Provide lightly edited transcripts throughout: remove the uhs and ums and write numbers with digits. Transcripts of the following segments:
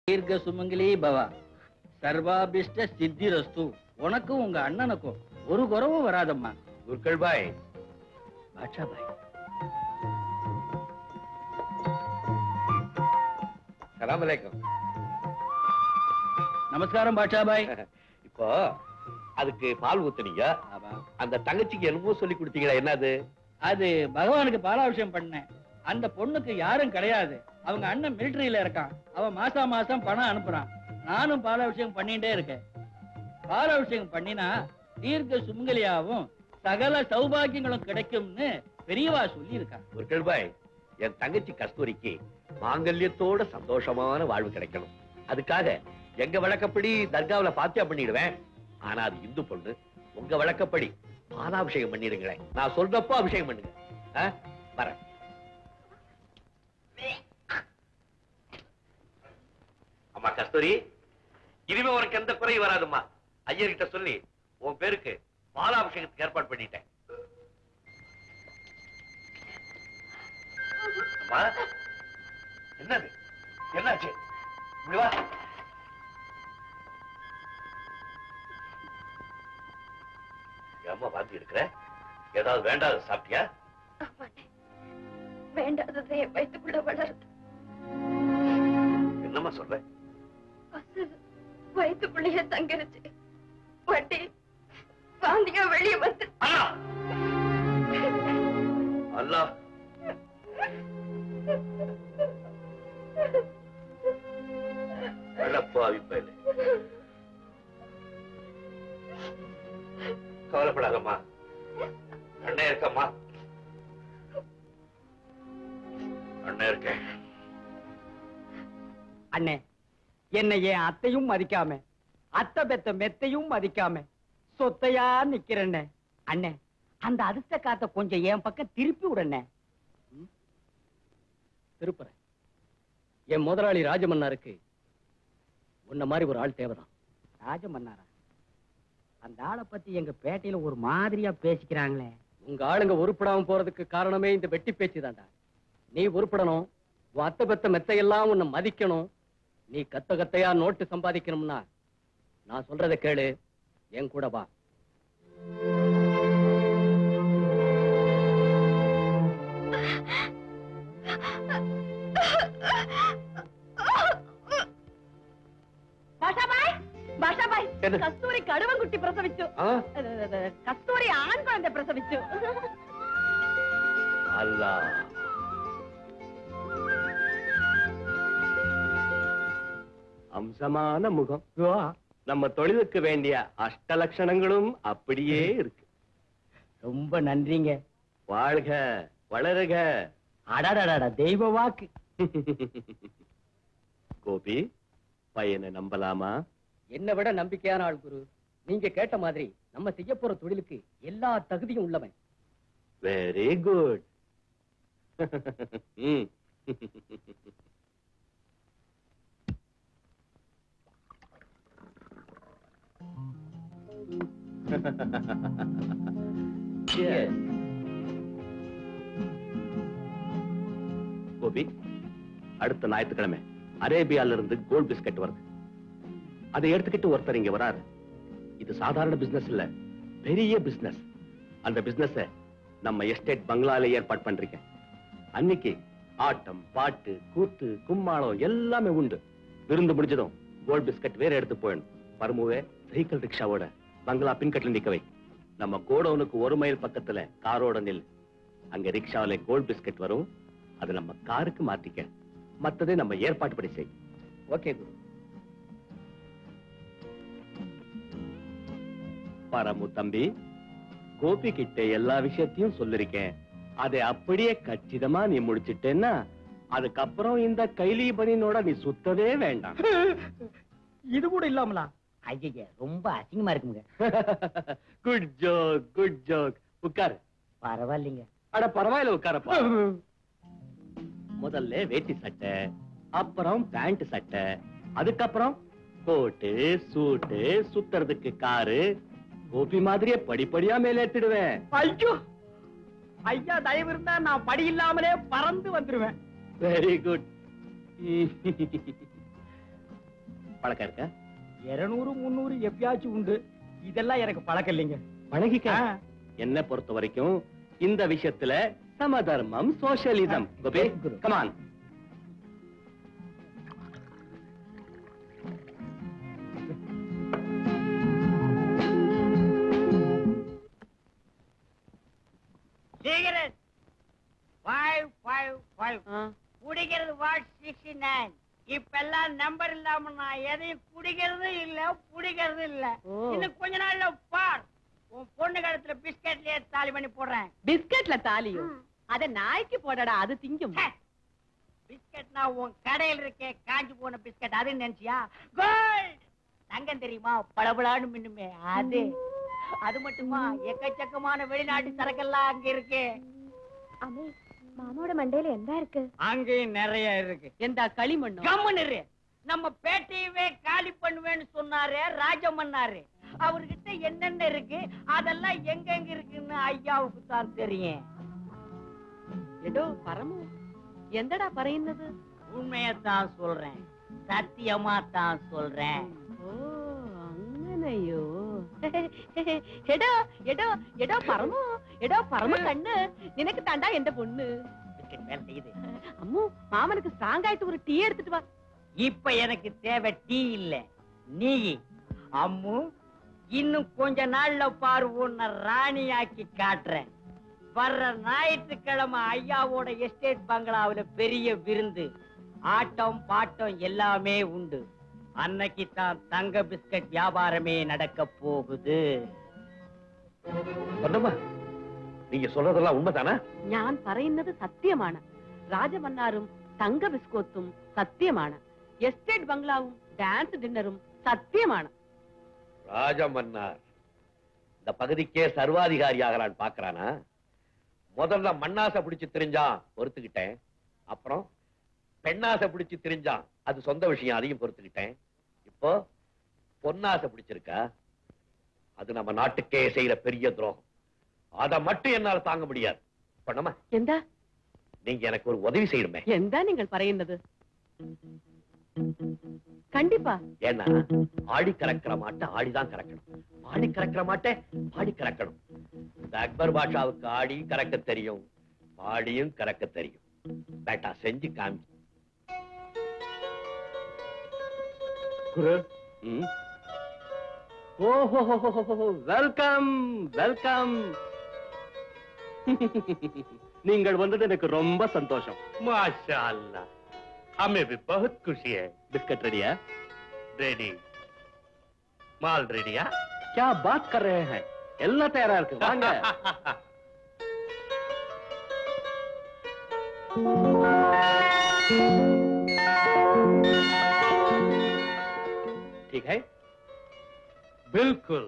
தீர்க்க சுமங்கலி பவா, சர்வாபிஷ்ட சித்திரஸ்து. உனக்கும் உங்க அண்ணனுக்கும் ஒரு குறவும் வராதம்மா. குருக்கள் பாய். பாட்ஷா பாய். சலாம் அலைக்கும். நமஸ்காரம் பாட்ஷா பாய். இப்போ அதுக்கு பால் ஊத்துனீங்க, அந்த தங்கச்சிக்கு என்னமோ சொல்லி கொடுத்தீங்களா? என்னது அது? பகவானுக்கு பாலாபிஷேகம் பண்ணேன். அந்த பொண்ணுக்கு யாரும் கிடையாது. அவங்க அண்ணன் மிலிட்டரியில இருக்கான். அவன் மாசம் மாசம் பணம் அனுப்புறான். நானும் பாலாபிஷேகம் பண்ணிட்டே இருக்கேன். பாலாபிஷேகம் பண்ணினா தீர்க்க சுமங்கலியாவும் சகல சௌபாகியங்களும் கிடைக்கும்னு பெரியவா சொல்லி இருக்கா. குருக்கள் பாய், என் தங்கச்சி கஸ்தூரிக்கு மாங்கல்யத்தோட சந்தோஷமான வாழ்வு கிடைக்கணும். அதுக்காக எங்க வழக்கப்படி தர்காவில பாத்தியா பண்ணிடுவேன். ஆனா அது இந்து பொண்ணு. உங்க வழக்கப்படி பாலாபிஷேகம் பண்ணிடுங்களேன். நான் சொல்றப்போ அபிஷேகம் பண்ணுங்க. வரேன். அம்மா கஸ்தூரி, இனிமே உனக்கு எந்த குறையும் வராதும்மா. ஐயர்கிட்ட சொல்லி உன் பேருக்கு பாலாபிஷேகத்துக்கு ஏற்பாடு பண்ணிட்டேன். என்னது? என்னாச்சு? இப்படி வா. ஏம்மா வாந்தி எடுக்கிற? ஏதாவது வேண்டாத சாப்பிட்டியா? வேண்டாததை வயிற்றுக்குள்ள வளருது. என்னம்மா சொல்ற? வயிற்றுக்குள்ளேயே தங்கிருச்சு. வட்டி வாந்தியா வெளியே வந்து. அல்லாஹ், வெள்ளப்பாவி பயலே. கவலைப்படாதம்மா, அண்ணன் இருக்கம்மா. அண்ணன் இருக்கேன். அண்ணே, என்னை என் அத்தையும் மதிக்காம, அத்தை பெத்த மெத்தையும் மதிக்காம சொத்தையா நிக்கிறேன்ன. அண்ணே, அந்த அதிர்ஷ்ட காத்த கொஞ்சம் என் பக்கம் திருப்பி விடண்ணே. திருப்புறேன். என் முதலாளி ராஜமன்னாருக்கு உன்ன மாதிரி ஒரு ஆள் தேவைதான். ராஜமன்னாரா? அந்த ஆளை பத்தி எங்க பேட்டையில ஒரு மாதிரியா பேசிக்கிறாங்களே. உங்க ஆளுங்க உருப்படாம போறதுக்கு காரணமே இந்த வெட்டி பேச்சு தான்டா. நீ உருப்படணும், உன் அத்தை பெத்த மெத்தையெல்லாம் உன்னை மதிக்கணும். நீ கத்த கத்தையா நோட்டு சம்பாதிக்கணும்னா நான் சொல்றதை கேளு, என் கூட வா. கஸ்தூரி கடுவங்குட்டி பிரசவிச்சு. கஸ்தூரி ஆண் குழந்தை பிரசவிச்சு. அல்லாஹ், அம்சமான முகம். நம்ம தொழிலுக்கு வேண்டிய அஷ்டலட்சணங்களும் அப்படியே இருக்கு. ரொம்ப நன்றிங்க. வாழ்க வளருக. அடடடட, தெய்வ வாக்கு. கோபி, பையனை நம்பலாமா? என்னை விட நம்பிக்கையான ஆள் குரு. நீங்க கேட்ட மாதிரி நம்ம செய்ய போற தொழிலுக்கு எல்லா தகுதியும் உள்ளவன். Very good. கோபி, அடுத்த ஞாயிற்றுக்கிழமை அரேபியால இருந்து கோல்ட் பிஸ்கட் வருது. அதை எடுத்துக்கிட்டு ஒருத்தர் இங்க வராரு. இது சாதாரண பிசினஸ் இல்ல, பெரிய பிசினஸ். அந்த பிசினஸ் நம்ம எஸ்டேட் பங்களால ஏற்பாடு பண்றீங்க. அன்னைக்கு ஆட்டம், பாட்டு, கூத்து, கும்மாளம் எல்லாமே உண்டு. விருந்து முடிஞ்சதும் கோல்ட் பிஸ்கட் வேற எடுத்து போயிடும். பரமுவே வெஹிக்கிள் ரிக்ஷாவோட பங்களா பின்கட்டில் நிக்கவை. நம்ம கோடவுனுக்கு 1 மைல் பக்கத்துல காரோட நில். அங்க ரிக்ஷாவில கோல்ட் பிஸ்கட் வரும். அது நம்ம காருக்கு மாத்திக்க. மத்ததை நம்ம ஏற்பாட்டு படி செய். ஓகே குரு. பரமு தம்பி, கோபி கிட்ட எல்லா விஷயத்தையும் சொல்லிருக்கேன். அதை அப்படியே கச்சிதமா நீ முடிச்சிட்டேன்னா அதுக்கப்புறம் இந்த கைலி பனினோட நீ சுத்தவே வேண்டாம். இது கூட இல்லாமலா? ஐய, ரொம்ப அசிங்கமா இருக்குங்க. Good joke, good joke. உட்காரு. பரவாயில்லைங்க. அட பரவாயில்ல, உட்காரப்பா. முதல்ல வேட்டி சட்டை, அப்புறம் பேண்ட் சட்டை, அதுக்கப்புறம் கோட்டு, சூட்டு, சுத்துறதுக்கு காரு. கோபி மாதிரியே படிப்படியா மேல ஏத்திடுவேன். ஐயோ ஐயா, தயவு இருந்தா நான் படி இல்லாமலே பறந்து வந்துருவேன். Very good. பழக்கம் இருக்க? 200 300 எப்பயாச்சும் உண்டு. இதெல்லாம் எனக்கு பழக்கம் இல்லைங்க. பழகிக்க. என்ன பொறுத்த வரைக்கும் இந்த விஷயத்துல சமதர்மம், socialism. Gopi, come on. Cigarette 555 குடிக்கிறது வாட் 69. இப்பெல்லாம் நம்பர் இல்லாம நான் எதையும் குடிக்கிறது இல்ல, குடிக்கிறது இல்ல. இன்னும் கொஞ்ச நாள்ல பார், உன் பொண்ணு கழுத்துல பிஸ்கட்லயே தாலி பண்ணி போடுறேன். பிஸ்கட்ல தாலியும் அத நாய்க்கு போடடா, அது திங்கும். பிஸ்கட்னா உன் கடையில் இருக்கே காஞ்சி போன பிஸ்கட், அது நினைச்சியா? கோல்ட் தங்கம் தெரியுமா, பளபளான்னு மின்னுமே அது. அது மட்டுமா, எக்கச்சக்கமான வெளிநாட்டு சரக்கெல்லாம் அங்க இருக்கு. அம்மே, மாமாவோட மண்டையில என்ன இருக்கு? அங்கேயும் நிறைய இருக்கு. எந்த களிமண்ணு? கம்முன்னு நம்ம பேட்டையவே காலி பண்ணுவேன்னு சொன்னாரு ராஜமன்னாரு. அவர்கிட்ட என்னென்ன இருக்கு, அதெல்லாம் எங்க இருக்குன்னு ஐயாவுக்கு தான் தெரியும். எடோ பரமு, எந்தடா பறையினது? உண்மையத்தான் சொல்றேன், சத்தியமா தான் சொல்றேன். ஓ அங்கனையோ. எடோ எடோ எடோ பரமு, எடோ பரம கண்ணு, நினைக்கு தாண்டா எந்த பொண்ணு. அம்மு, மாமனுக்கு ஸ்ட்ராங் ஆயிட்டு ஒரு டீ எடுத்துட்டு வா. இப்ப எனக்கு தேவை டீ இல்ல, நீ. அம்மு, இன்னும் கொஞ்ச நாள்ல பாரு, உன்னை ராணியாக்கி காட்டுறேன். வர்ற ஞாயிற்றுக்கிழமை ஐயாவோட எஸ்டேட் பங்களாவுல பெரிய விருந்து, ஆட்டம் பாட்டம் எல்லாமே உண்டு. அன்னைக்கு தான் தங்க பிஸ்கட் வியாபாரமே நடக்க போகுது. நீங்க சொல்றதெல்லாம் உண்மைதானா? ഞാൻ പറയുന്നത് സത്യമാണ്. രാജമന്നാരും തങ്ക ബിസ്കോത്തും സത്യമാണ്. എസ്റ്റേറ്റ് ബംഗ്ലാവും டான்ஸ் டின்னரும் சத்தியமான. ராஜமன்னார் இந்த பகுதிக்கே சர்வாதிகாரி ஆகலான்னு பாக்குறானா? முதல்ல மண்ணாசை பிடிச்சு திரிஞ்சான், பொறுத்துக்கிட்டேன். அப்புறம் பெண்ணாசை பிடிச்சு திரிஞ்சான், அது சொந்த விஷயம், அதையும் பொறுத்துக்கிட்டேன். இப்போ பொன்னாசை பிடிச்சிருக்கா, அது நம்ம நாட்டுக்கே செய்யற பெரிய துரோகம். அத மட்டும் என்னால தாங்க முடியாது. பண்ணமா എന്താ? நீங்க எனக்கு ஒரு உதவி செய்யணுமே. എന്താ നിങ്ങൾ പറയുന്നത്? கண்டிப்பா. ஏன்னா ஆடி கறக்கிற மாட்டை ஆடிதான் கறக்கணும், ஆடி கறக்கிற மாட்டை ஆடி கறக்கணும். இந்த அக்பர் பாஷாவுக்கு ஆடி கறக்க தெரியும், ஆடியும் கறக்க தெரியும். பேட்டா செஞ்சு காமி. குரு, ஓஹோ, வெல்கம் வெல்கம். நீங்கள் வந்தது எனக்கு ரொம்ப சந்தோஷம். माशा अल्लाह, हमें भी बहुत खुशी है। बिस्किट रेडी है? रेडी, माल रेडी है? क्या बात कर रहे हैं? எல்லாம் தயாரா இருக்கு, வாங்க. ठीक है? बिल्कुल।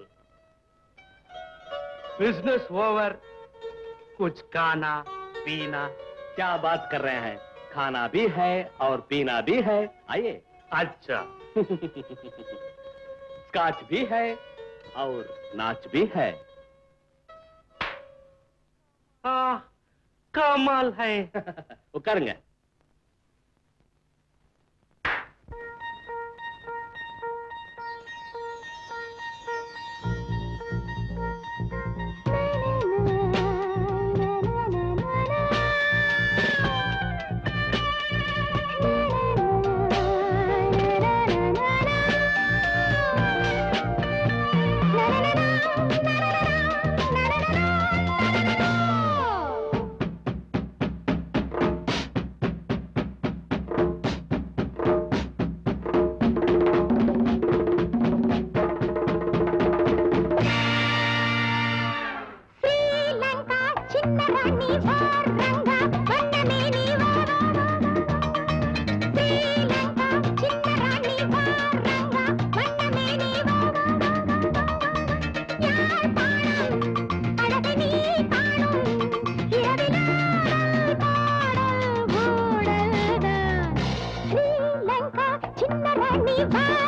बिजनेस ओवर, कुछ खाना पीना। क्या बात कर रहे हैं? खाना भी है और पीना भी है, आइए। अच्छा। स्कॉच भी है और नाच भी है। कमाल है। उकरेंगे। Bye.